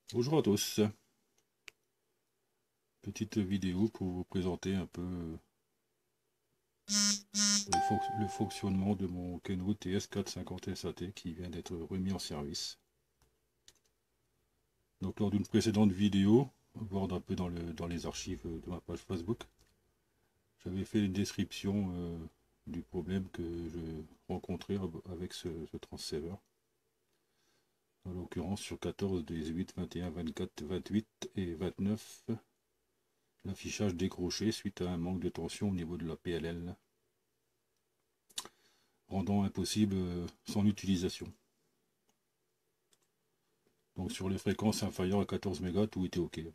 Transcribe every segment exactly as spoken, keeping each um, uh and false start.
Bonjour à tous, petite vidéo pour vous présenter un peu le, fonc le fonctionnement de mon Kenwood T S quatre cent cinquante S A T qui vient d'être remis en service. Donc lors d'une précédente vidéo, voire un peu dans, le, dans les archives de ma page Facebook, j'avais fait une description euh, du problème que je rencontrais avec ce, ce transceiver. En l'occurrence sur quatorze, dix-huit, vingt et un, vingt-quatre, vingt-huit et vingt-neuf, l'affichage décroché suite à un manque de tension au niveau de la P L L, rendant impossible son utilisation. Donc sur les fréquences inférieures à quatorze mégas, tout était OK.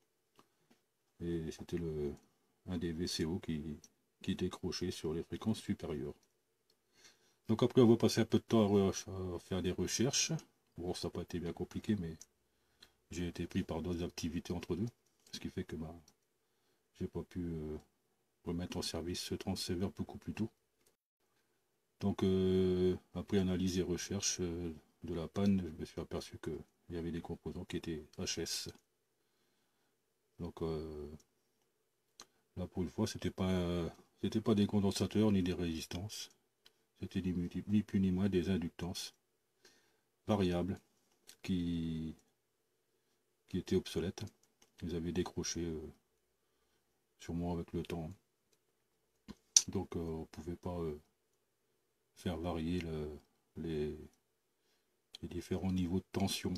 Et c'était le un des V C O qui, qui décrochait sur les fréquences supérieures. Donc après avoir passé un peu de temps à, à faire des recherches, bon ça n'a pas été bien compliqué, mais j'ai été pris par d'autres activités entre deux, ce qui fait que bah, j'ai pas pu euh, remettre en service ce transceiver beaucoup plus tôt. Donc euh, après analyse et recherche euh, de la panne, je me suis aperçu qu'il y avait des composants qui étaient H S. Donc euh, là pour une fois c'était pas euh, c'était pas des condensateurs ni des résistances, c'était ni, ni plus ni moins des inductances variables qui, qui étaient obsolètes. Ils avaient décroché euh, sûrement avec le temps. Donc euh, on ne pouvait pas euh, faire varier le, les, les différents niveaux de tension.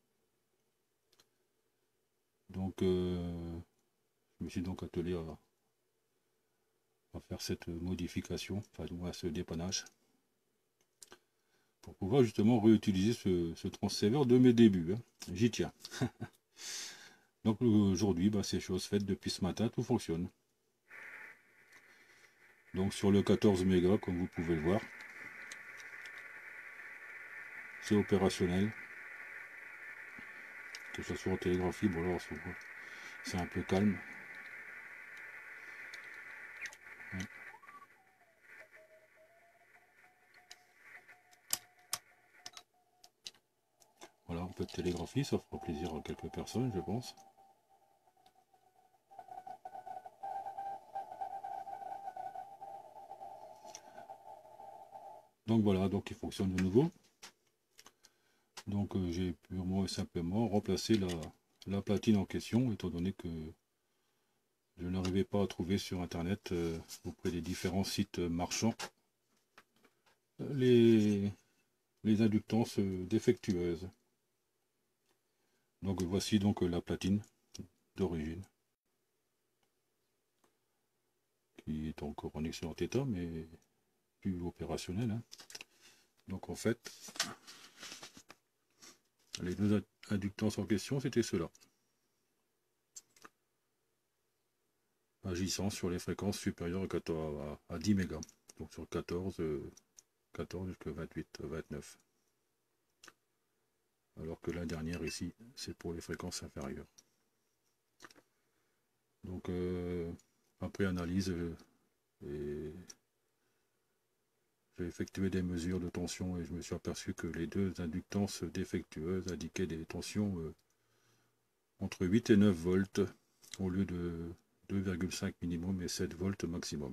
Donc euh, je me suis donc attelé à, à faire cette modification, enfin du moins ce dépannage, pour pouvoir justement réutiliser ce, ce transceiver de mes débuts. Hein. J'y tiens. Donc aujourd'hui, bah, c'est chose faite depuis ce matin, tout fonctionne. Donc sur le quatorze mégas, comme vous pouvez le voir, c'est opérationnel. Que ce soit en télégraphie, bon alors c'est un peu calme. Voilà, un peu de télégraphie, ça fera plaisir à quelques personnes, je pense. Donc voilà, donc il fonctionne de nouveau. Donc euh, j'ai purement et simplement remplacé la, la platine en question, étant donné que je n'arrivais pas à trouver sur internet euh, auprès des différents sites marchands les, les inductances défectueuses. Donc voici donc la platine d'origine, qui est encore en excellent état, mais plus opérationnel. Hein. Donc en fait, les deux inductances en question, c'était ceux-là. Agissant sur les fréquences supérieures à, quatorze, à, à dix mégas. Donc sur quatorze, quatorze jusqu'à vingt-huit, vingt-neuf. Alors que la dernière ici, c'est pour les fréquences inférieures. Donc euh, après analyse, euh, j'ai effectué des mesures de tension et je me suis aperçu que les deux inductances défectueuses indiquaient des tensions euh, entre huit et neuf volts au lieu de deux virgule cinq minimum et sept volts maximum.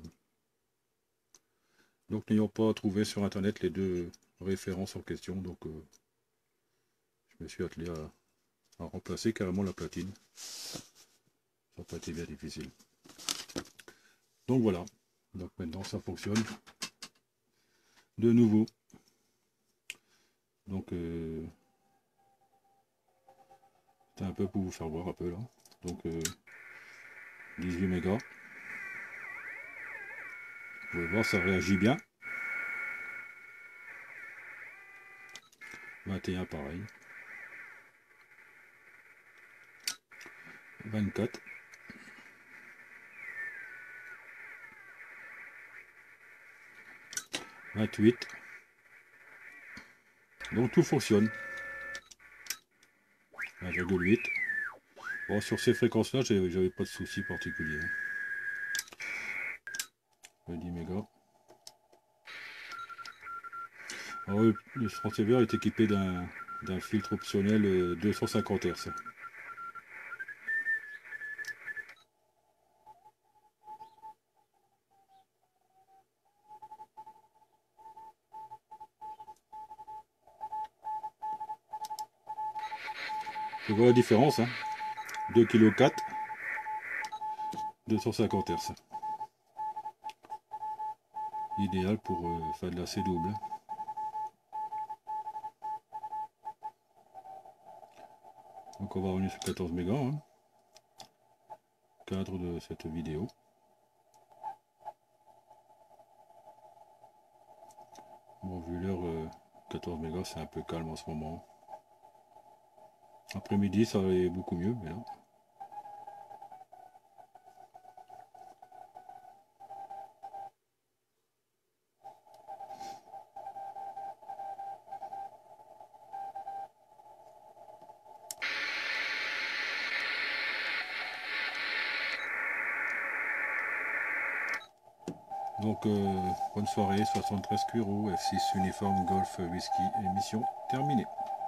Donc n'ayant pas trouvé sur internet les deux références en question, donc euh, je me suis attelé à, à remplacer carrément la platine. Ça n'a pas été bien difficile. Donc voilà, donc maintenant ça fonctionne de nouveau. Donc euh, c'est un peu pour vous faire voir un peu là. Donc euh, dix-huit mégas. Vous pouvez voir, ça réagit bien. vingt et un pareil. vingt-quatre. vingt-huit. Donc tout fonctionne. un virgule huit. Bon, sur ces fréquences-là, j'avais pas de soucis particuliers. Le dix mégas. Alors, le transceiver est équipé d'un d'un filtre optionnel euh, deux cent cinquante hertz. Je vois la différence, hein. deux virgule quatre kilos, deux cent cinquante hertz. Idéal pour euh, faire de la C double. Donc on va revenir sur quatorze mégas, hein, cadre de cette vidéo. Bon, vu l'heure, euh, quatorze mégas, c'est un peu calme en ce moment. Après-midi, ça allait beaucoup mieux, mais là. Donc, euh, bonne soirée, soixante-treize Cuiro, F six Uniforme Golf Whisky, émission terminée.